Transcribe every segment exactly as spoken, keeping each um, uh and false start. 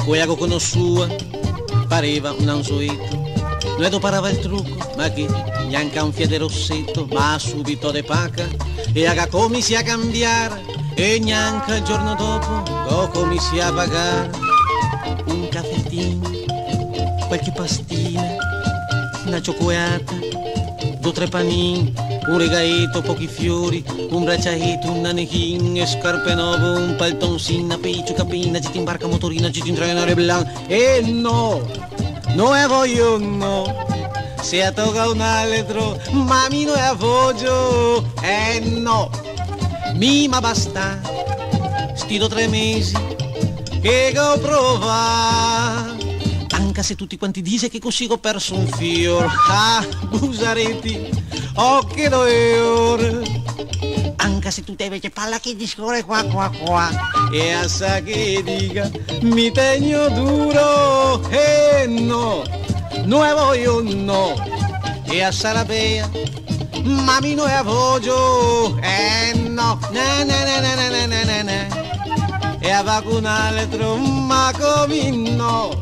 quella che conosceva pareva un anzueto. Noi parava il trucco, ma che neanche un fiede rossetto, ma subito de paca e aga come si a cambiare e neanche il giorno dopo go come si a pagare. Un caffettino, qualche pastina, una cioccolata, due o tre panini, un regaito, pochi fiori, un bracciaetto, un nanechin, e scarpe nuove, un paltoncino, piccio, capina, gitti in barca, motorina, gitti in trenare blanco. E no, non è voglio no, se a tocca un altro, mami non è voglio. E no, mi ma basta, sti do tre mesi, che ho provato. Anche se tutti quanti dice che così ho perso un fior, ah, Busaretti, oh che dolore. Anche se tu te invece parla che discorre qua qua qua, e assa che dica mi tegno duro. E no, non è voglio no, e assa la bea, mami non è voglio. E no, na na na na na na na na, e a vacunare altro, ma come no.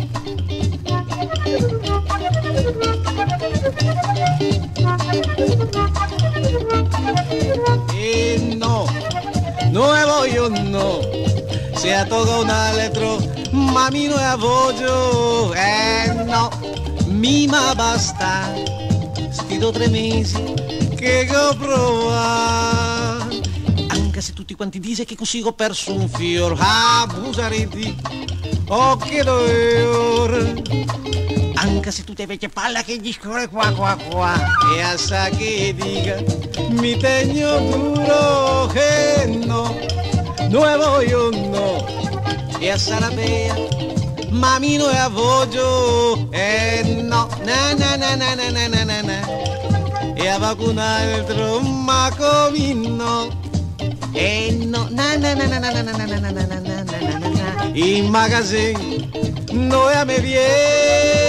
E no, non è voglio no, se a tocca un altro, mami non è voglio. E no, mi ma basta, sti do tre mesi che ho provato. Anche se tutti quanti dice che così ho perso un fior, ah, Busaretti, oh che dolore. Anche se tu te invece parla che discorre qua qua qua, e assa che dica mi tegno duro. E no, non è voglio no, e assa la bea, mami non è voglio. E no, na na na na na na na na na, e a qualcun altro, ma come no. E no, na na na na na na na na na na na na na na na, in magazzino noi a me viene.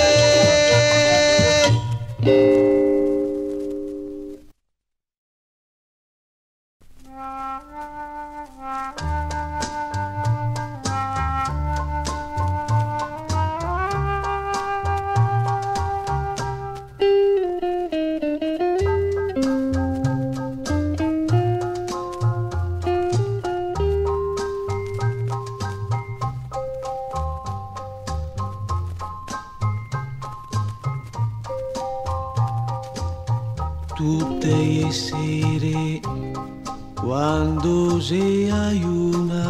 Tutte le sere quando si aiuna,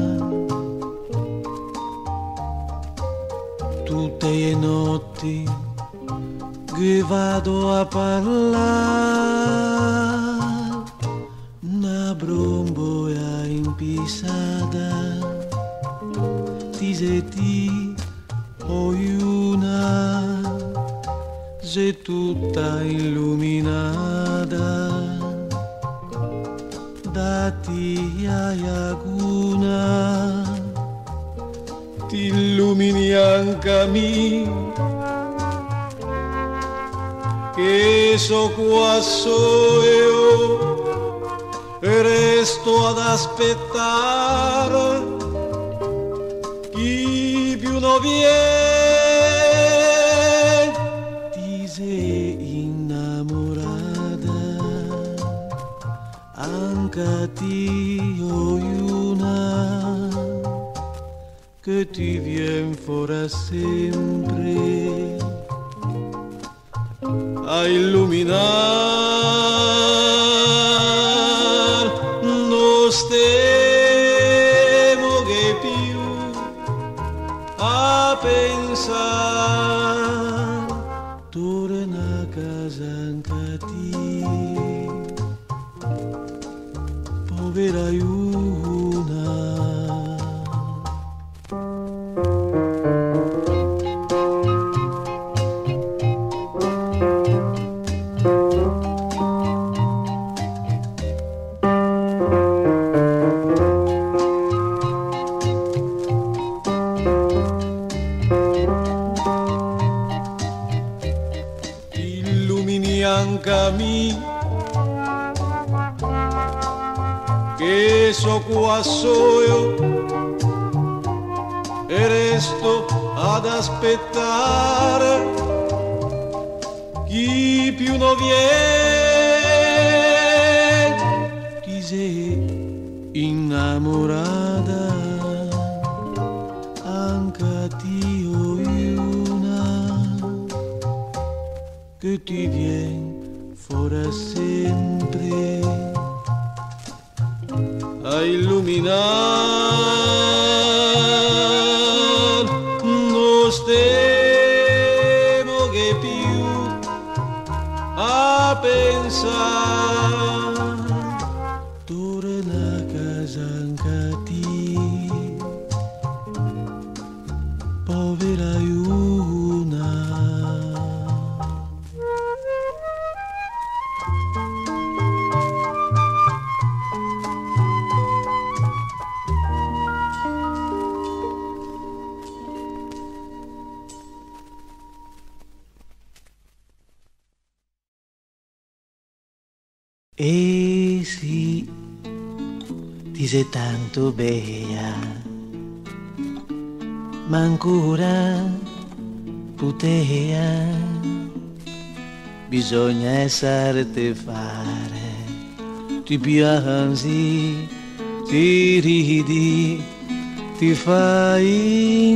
tutte le notti che vado a parlare, una bromboia impisata ti senti oiuna, sei tutta illuminata da tia laguna, ti illumini anche a me, che so qua so io, e resto ad aspettare chi più non viene. Ti sei innamorata anche a ti oiuna, che ti vien fuori sempre a illuminar non stemo che più a pensare torna a casa anche a ti, povera iuna. Anche a me, che so qua so io, e resto ad aspettare chi più non viene. Ti sei innamorata anche ti ho una che ti viene fuori sempre a illuminare non stiamo che più a pensare torna a casa anche ti povera Iuna. E sì, ti sei tanto bella, ma ancora putea, bisogna essere fare, ti piangi, ti ridi, ti fai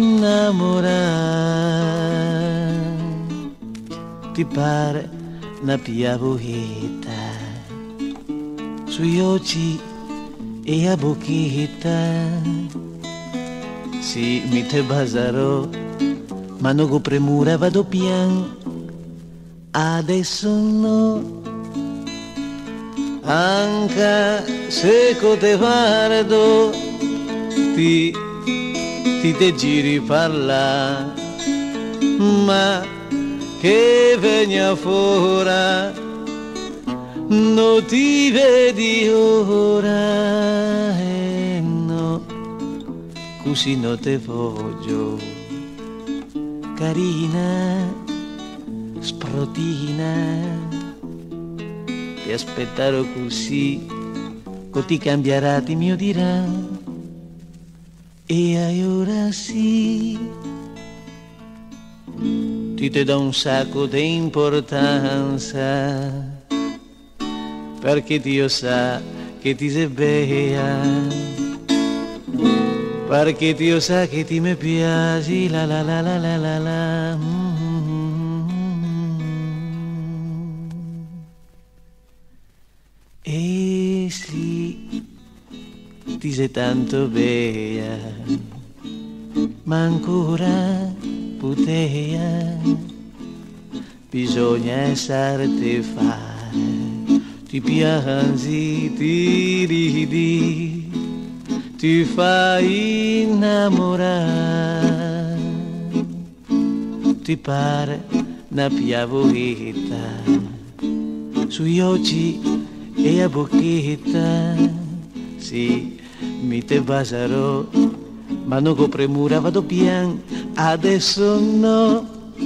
innamorare, ti pare una piavoetta sui occhi e a bocchetta, sì, mi te basarò, ma non con premura vado pian, adesso no, anche se te guardo, ti, ti te giri parla, ma che vegna fuori, non ti vedi ora, eh no, così non te voglio, carina, sprotina, ti aspetterò così, che ti cambierà, ti mio dirà, e ora sì, ti te do un sacco di importanza, perché Dio sa che ti sei bella, perché Dio sa che ti mi piaci, la la la la la la la. E sì, ti sei tanto bella, ma ancora putea, bisogna essere fare. Ti piangi, ti ridi, ti fai innamorare, ti pare una piavoetta sugli occhi e a bocchetta, sì, mi te baserò, ma non con premura vado pian, adesso no,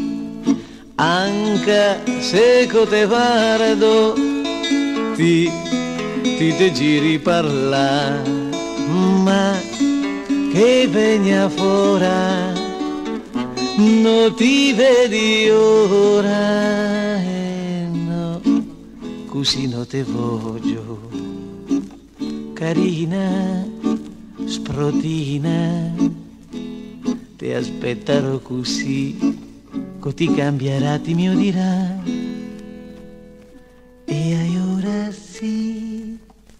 anche se te guardo, Ti, ti te giri parla, ma che vegna fora, non ti vedi ora, eh no, così non te voglio, carina, sprotina, ti aspetterò così, che ti cambierà, ti mio dirà. E ora sì.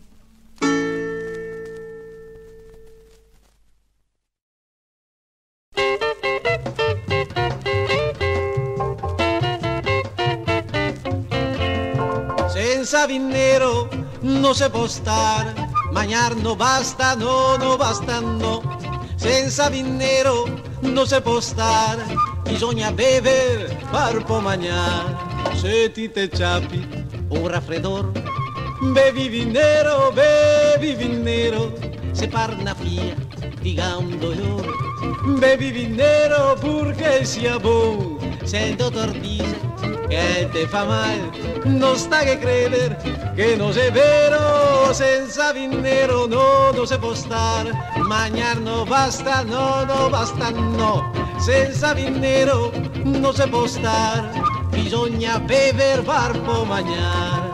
Senza vin nero non si può stare, magnar no basta, no, no basta, no. Senza vin nero non si può stare, bisogna bere per poi mangiare. Se ti te ciappi un raffreddor, bevi vin nero, bevi vin nero, se parla via di un dolore, bevi vin nero purché sia buon, se il dottor dice che te fa male, non sta che credere che non è vero, senza vinnero no, non si può stare, magnar no basta, no, no basta, no, senza vinnero non si può stare, bisogna bever varpo mangiare.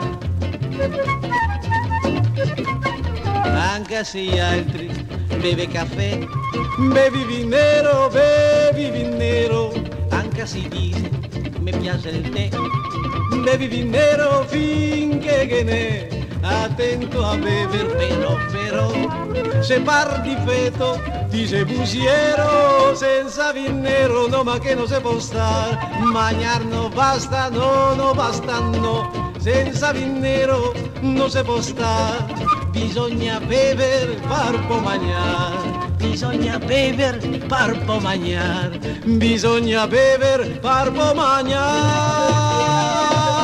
Anche se gli altri beve caffè, bevi vinnero, bevi vinnero, anche se dice mi piace il tè, bevi vinnero finché che ne, attento a bever però, però, se par di feto, dice busiero, senza vinnero, no ma che non si può stare, magnar no basta, no, no basta, no, senza vinnero non si può stare, bisogna bever parpo magnar, bisogna bever parpo magnar, bisogna bever parpo magnar.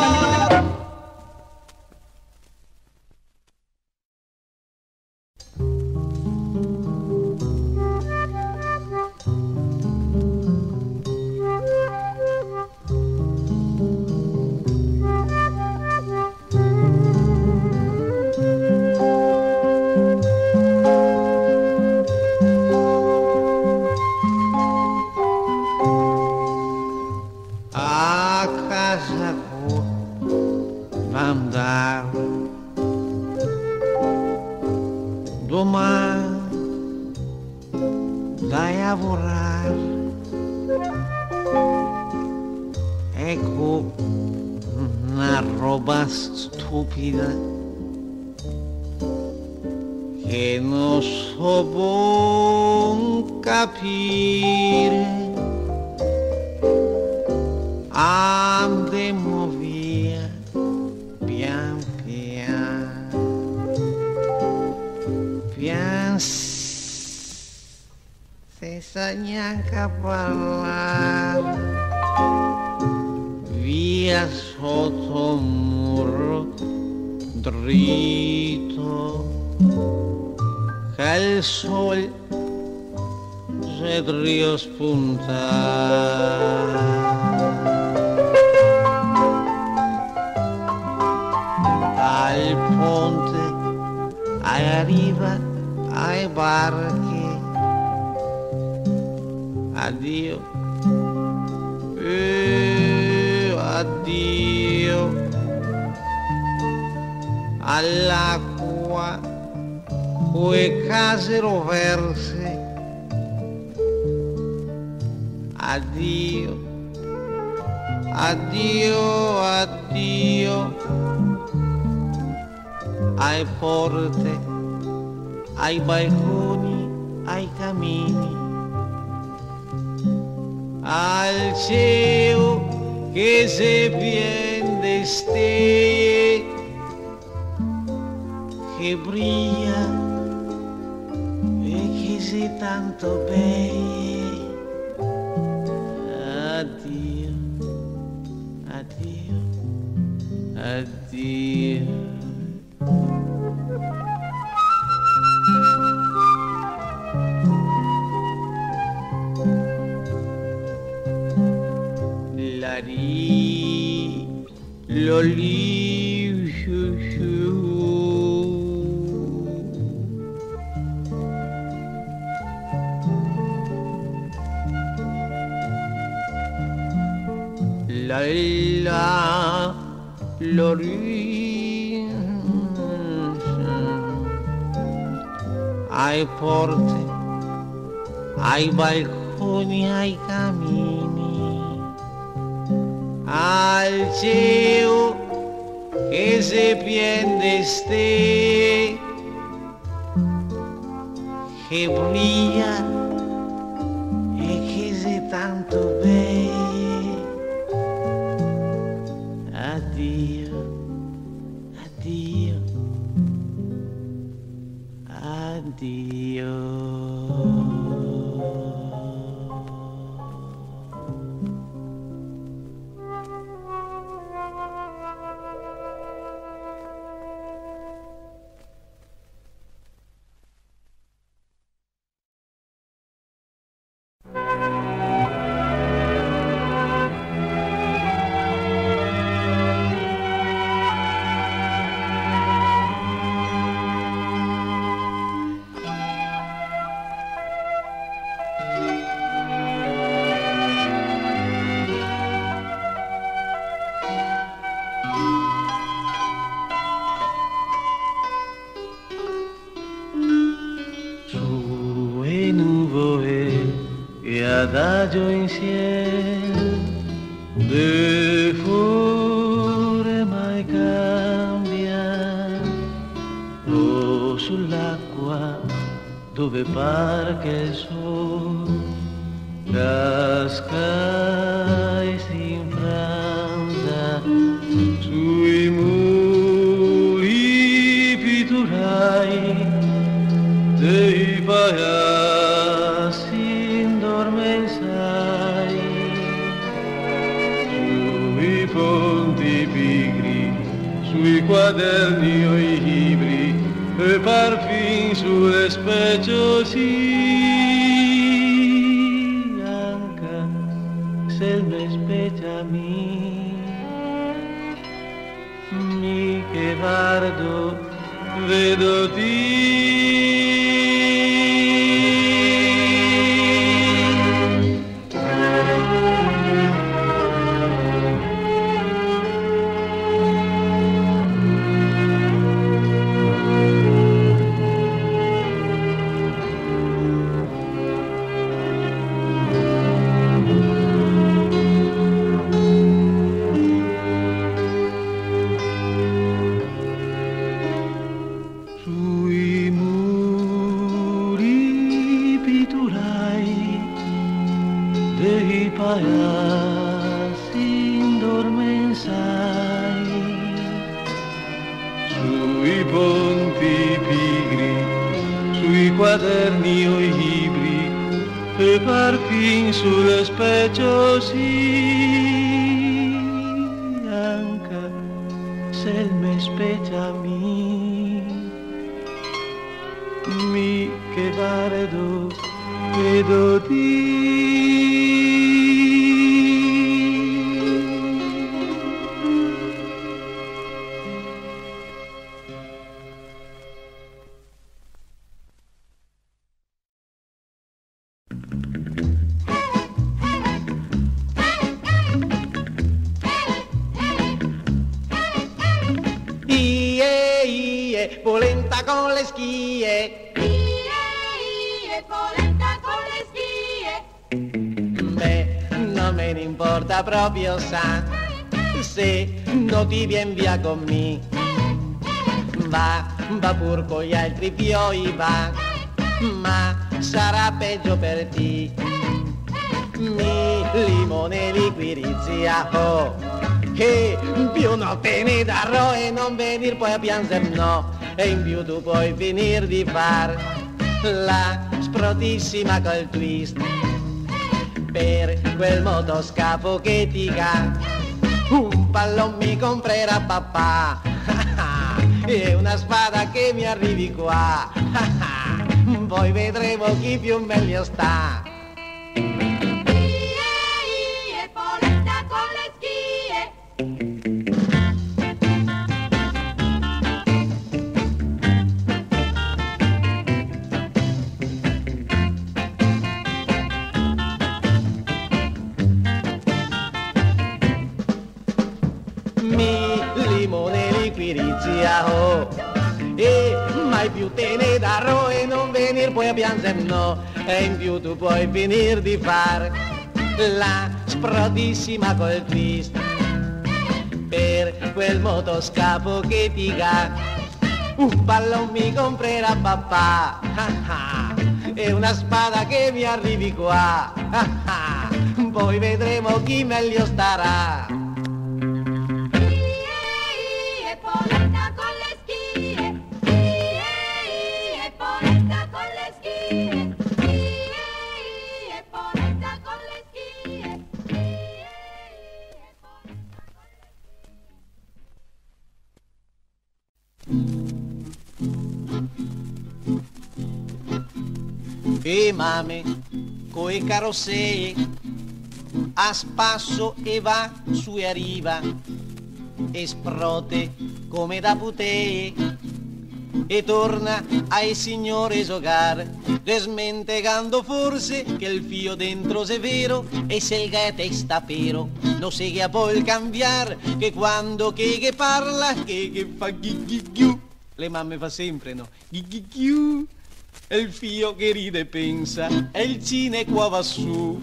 Ecco una roba stupida che non so buon capire, andiamo via pian piano, pian senza neanche parlare, via sotto un muro dritto che il sole si deve spuntare. Al ponte, alla riva, ai barchi, addio, eh, addio, all'acqua, quelle case roverse, addio, addio, addio, ai porte, ai balconi, ai camini, al cielo che se pien de stelle, che brilla e che se tanto bene. Addio, addio, addio. La ri, lo li, shu, shu. La la, lo ri, ai porte, ai balconi, ai camini, al cielo che se pien de stelle, che brilla e che se tanto bene. Addio, addio, addio. l'adagio insieme de fuori mai cambia, o sull'acqua dove par che il sole casca e si infranza sui muri pitturai dei paesi indormensai, sui ponti pigri, sui quaderni o i libri e parfin sulle speciosi. Se me specie mi, mi che guardo, vedo ti. Quaderni o i libri e parfin sulle speciosi, anche se il me specie mi, mi che guardo vedo ti. Polenta con le schie, ie, ie, polenta con le schie. Beh, non me ne importa proprio, sa, se non ti vien via con me. Va, va pur con gli altri fioi, va, ma sarà peggio per te. Mi limone liquirizia, oh, e più non te ne darò e non venir poi a piangere, no. E in più tu puoi finire di far la sprotissima col twist per quel motoscafo che ti ca. Un pallone mi comprerà papà e una spada che mi arrivi qua. Poi vedremo chi più meglio sta. Oh, e mai più te ne darò e non venir poi a piangere, no. E in più tu puoi finire di far la sprodissima col twist per quel motoscafo che ti ga. Un pallone mi comprerà papà e una spada che mi arrivi qua. Poi vedremo chi meglio starà. E mame coi carossei a spasso e va su e arriva e sprote come da putee e torna ai signori giocar desmentegando forse che il fio dentro se vero e se il gatto sta pero non si che poi il cambiar che quando che, che parla che, che fa ghi ghi ghiu le mamme fa sempre no ghi ghi ghiu e il fio che ride e pensa, e il cine qua va su.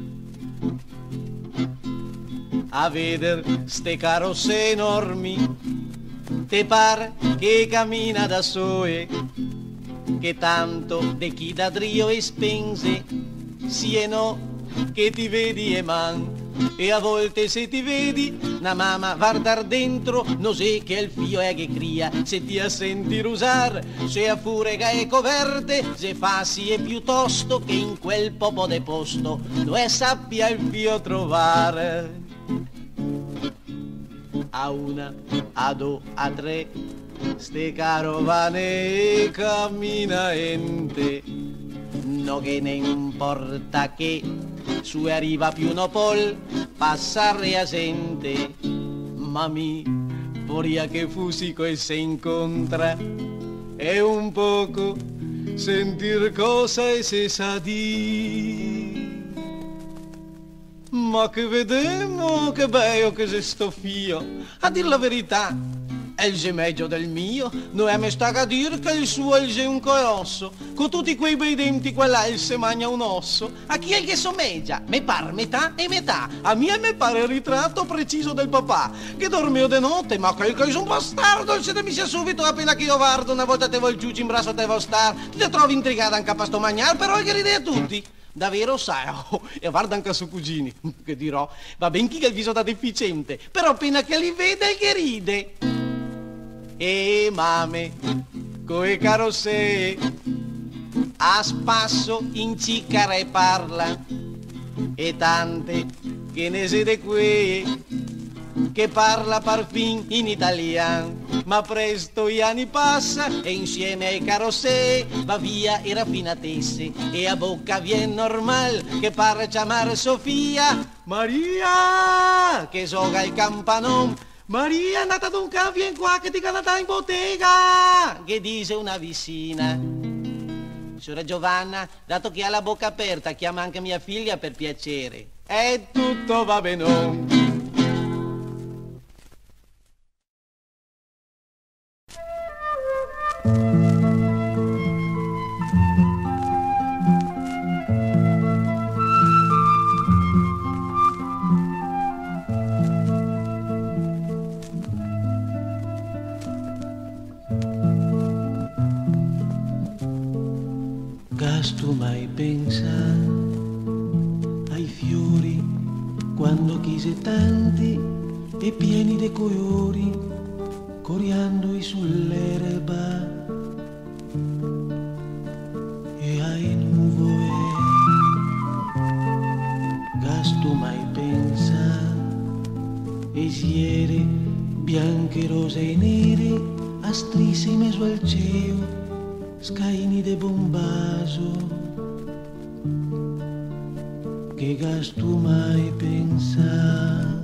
A veder ste carrozze enormi, te par che cammina da soe, che tanto de chi da drio e spense, sì e no, che ti vedi e man, e a volte se ti vedi, una mamma guardar dentro, non sai che il fio è che cria, se ti a sentir usar, se a furega e coverte, se fa sì e piuttosto che in quel popo de posto, dove sappia il fio trovare. A una, a due, a tre, ste carovane camminaente, no che ne importa che su arriva più no pol, passare a gente, ma mi voria che fusico e se incontra, e un poco sentir cosa e se sa di. Ma che vedemo, che bello che se sto fio, a dir la verità, è il gemeggio del mio, non è me sta a dire che il suo è il un colosso, con tutti quei bei denti qua là il se magna un osso, a chi è che someggia? Me pare metà e metà, a mia me pare il ritratto preciso del papà, che dormio de notte, ma che è un bastardo, se te mi sia subito appena che io guardo, una volta te vuoi giù in braccio te vuoi star, ti te trovi intrigata anche a pasto magnar, però gli ride a tutti. Davvero sai, oh, e guarda anche a suoi cugini, che dirò, va ben chi che il viso da deficiente, però appena che li vede che ride. E mame, coi carrozze, a spasso in ciccara e parla, e tante che ne siete qui, che parla parfin in italiano, ma presto gli anni passa e insieme ai carrozze va via e raffinatesse, e a bocca viene normal che parla chiamare Sofia, Maria, che soga il campanon, Maria, è andata ad un can, vieni qua che ti canata in bottega, che dice una vicina. Signora Giovanna, dato che ha la bocca aperta, chiama anche mia figlia per piacere. E tutto va bene. Tu mai pensa ai fiori quando chise tanti e pieni di colori coriandoli sull'erba e ai nuvole. Gas tu mai pensa ai siere bianche, rose e nere a strisce in mezzo al cielo, scaini de bombaso, che gas tu mai pensa,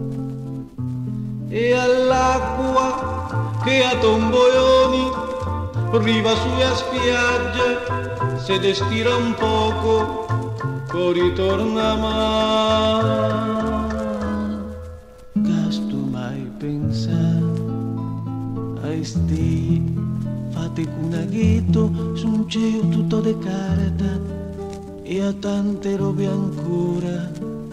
e all'acqua che a tomboioni riva sulla spiaggia, se destira un poco, poi ritorna mai. Gas tu mai pensa ai stelle fate con aghetto su un cielo tutto de carta e a tante robe ancora.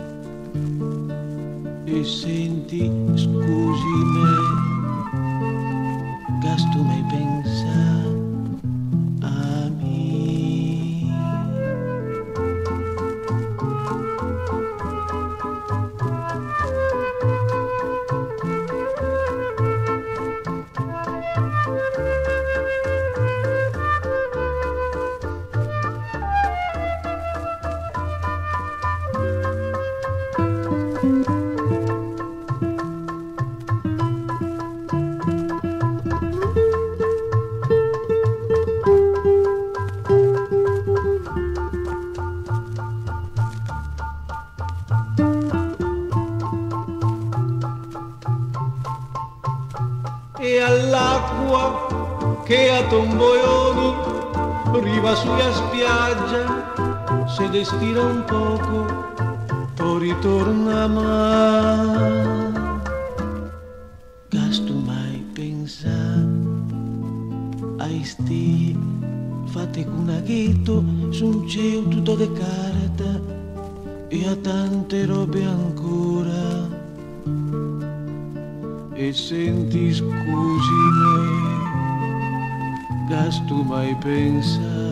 E senti, scusi me, gas tu mai pensa a me. E all'acqua che a tomboioni riva sulla spiaggia, se destira un poco, poi ritorna mai. Gas tu mai pensa ai sti fate con aghetto su un cielo tutto de carta e a tante robe ancora. E senti scusimi, gasto mai pensa.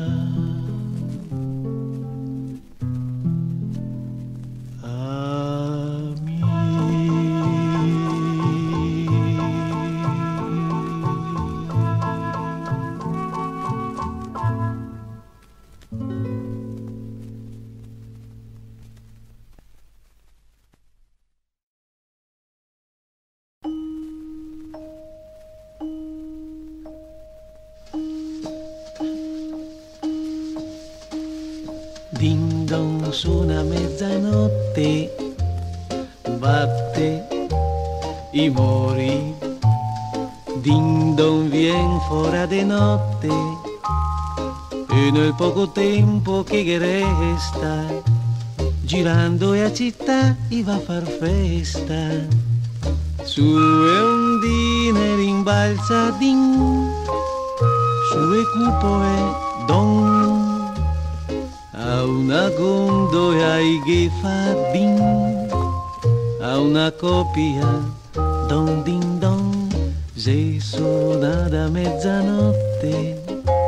Ding dong suona mezzanotte, batte i muri. Ding dong vien fuori de notte e nel poco tempo che resta, girando e a città i va a far festa. Su e ondine rimbalza ding, su e cupo e don. A una gondola che fa ding, a una copia don ding dong, se suona da mezzanotte,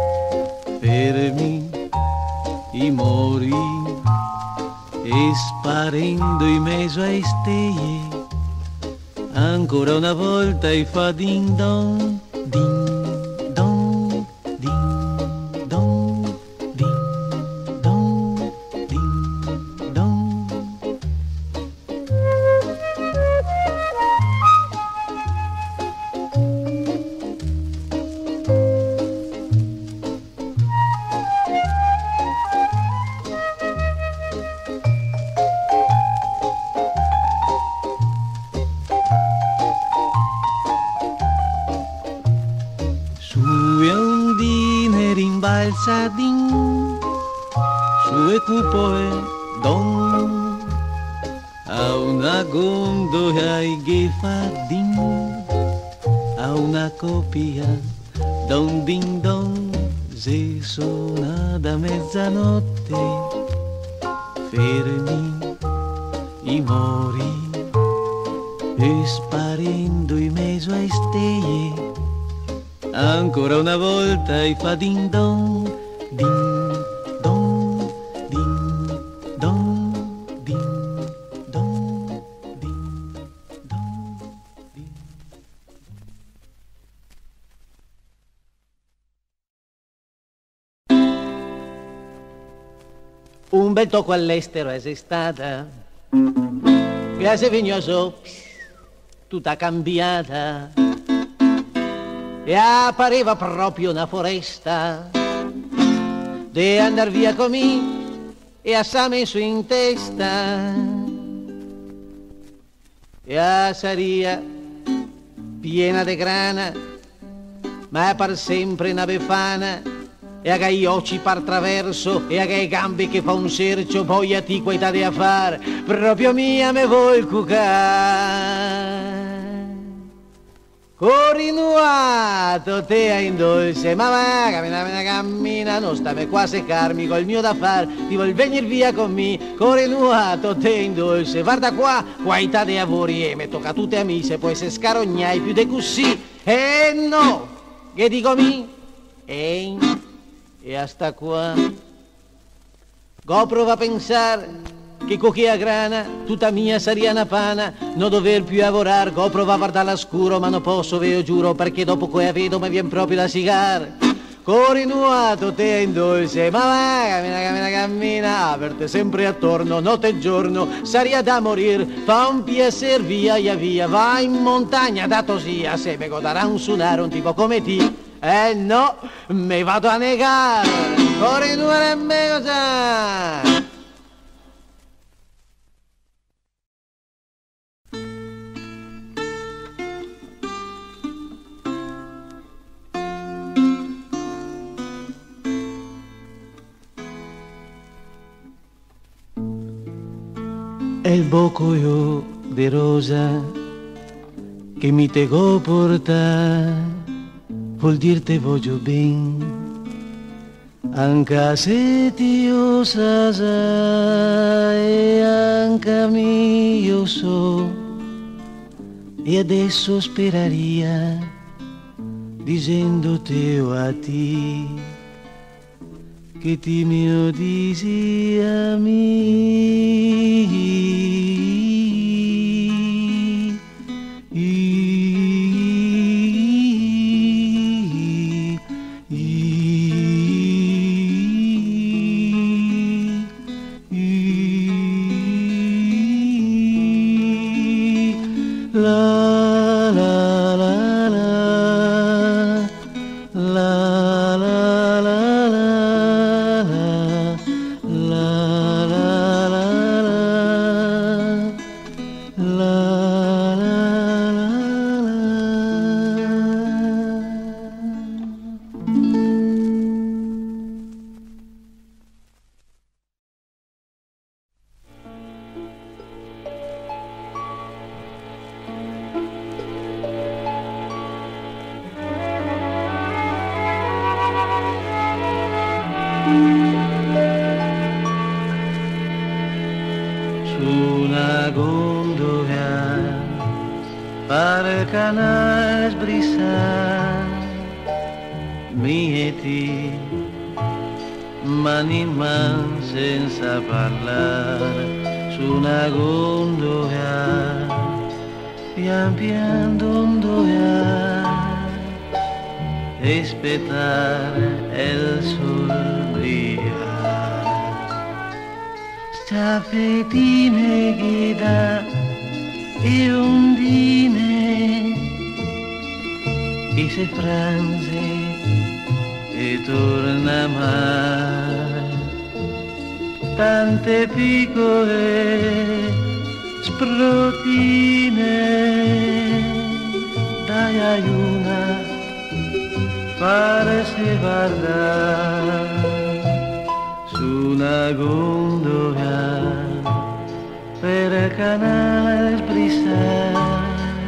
fermi i mori e sparendo in mezzo ai stelle, ancora una volta e fa ding dong, ding. Rimbalza ding, su e cupo e don, a una gondola che fa ding, a una copia don ding dong, se suona da mezzanotte, fermi i mori e sparendo in mezzo ai stelle, ancora una volta e fa ding dong, ding dong, ding dong, ding dong, ding dong, ding. Un bel tocco all'estero è stata, che se vignoso tutta cambiata. E appariva proprio una foresta de andar via con me e a s'ha messo in testa e a saria piena de grana, ma par sempre una befana e a gai occhi par traverso e a gai gambe che fa un cercio, poi a ti qualità di affar proprio mia me vuol cucar. Corinuato te in dolce, ma va, cammina, cammina, cammina, non stame qua a seccarmi col mio da far, ti vuol venir via con me. Corinuato te in dolce, guarda qua, qualità di lavori e mi tocca a tutte amiche, poi se scarognai più di così. E no, che dico mi? E, e hasta qua. Go prova a pensare che con chi grana tutta mia saria una pana, non dover più lavorare, go prova a guardare all'oscuro, ma non posso, ve lo giuro, perché dopo che vedo mi viene proprio da sigar. Corinuato te in dolce, ma va, cammina, cammina, cammina, aperte sempre attorno, notte e giorno, saria da morir, fa un piacer via, via, via, va in montagna, dato sia, se me godarà un suonare un tipo come ti, eh no, me vado a negare, corinuare me cosa. È il bocoio de rosa che mi tego porta, vuol dir te voglio ben, Anche se Dio sa e anche me io so, e adesso speraria dicendo te a te che ti mio disi a me. Una gondola para canals brissar mieti mani in man senza parlare su una gondola pian pian dondola e aspettare il sol brilla. Tappetine ghida e ondine e se franze e torna mare tante piccole sprotine dai aiuna farsi guardare su una gondola per canal brissar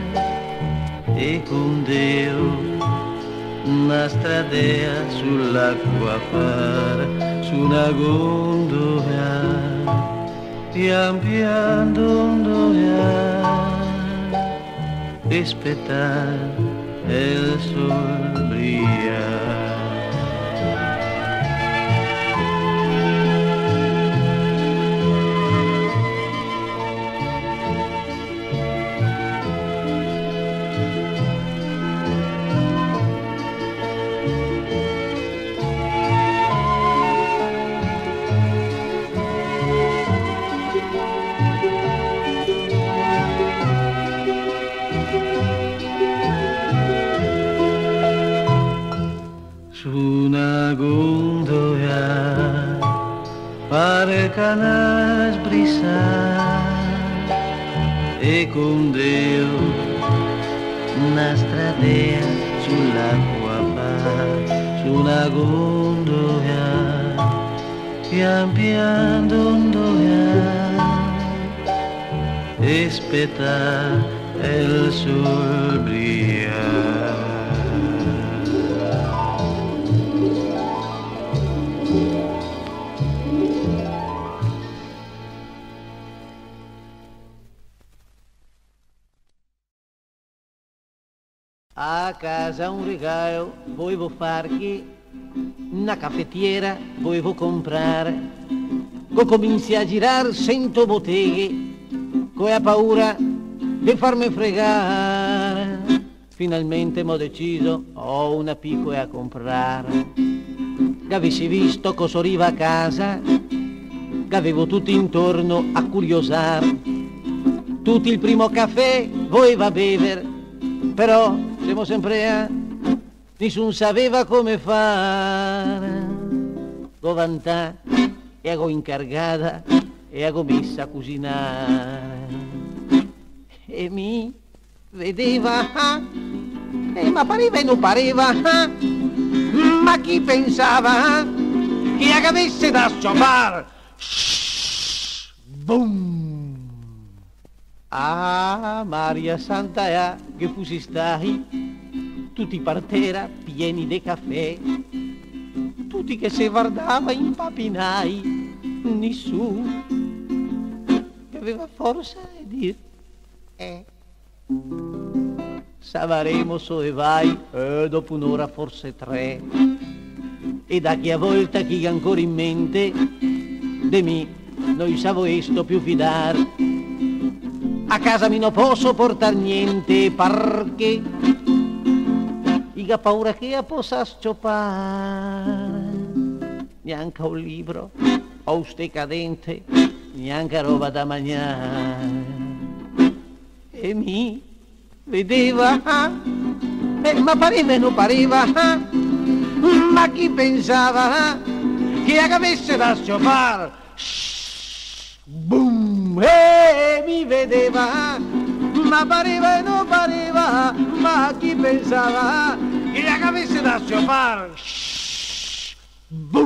e con Dio una stradea sull'acqua far su una gondola pian pian dondola e aspettar il sol brilla. Su una gondola pare canals brissar e con Dio una stradea sull'acqua va su una gondola pian pian dondola e aspetta il sol brilla. A casa un regalo volevo fargli, una caffettiera volevo comprare, co cominci a girare cento botteghe, co ha paura di farmi fregare. Finalmente m'ho deciso, ho una piccola a comprare, che avessi visto cosa arriva a casa, che avevo tutti intorno a curiosare. Tutti il primo caffè voleva bere, però siamo sempre a, nessuno sapeva come fare. L'ho vantata e l'ho incargata e l'ho messa a cucinare. E mi vedeva, ah, e ma pareva e non pareva, ah, ma chi pensava ah, che avesse da sciopare? Boom! Ah, Maria Santa, che fossi stai, tutti per terra pieni di caffè. Tu tutti che si guardava in papinai, nessuno che aveva forza di dire eh. Savaremo so e vai, eh, dopo un'ora forse tre, e da chi a volta chi ancora in mente de me non savo esto più fidar. A casa mi non posso portar niente perché io ho paura che io possa scioppare neanche un libro o ste cadente, neanche roba da mangiare. E mi vedeva, eh, ma pareva e non pareva, ma chi pensava che avesse da scioppare? Boom! E mi vedeva, ma pareva e non pareva, ma chi pensava che avesse da scioppare? Boom!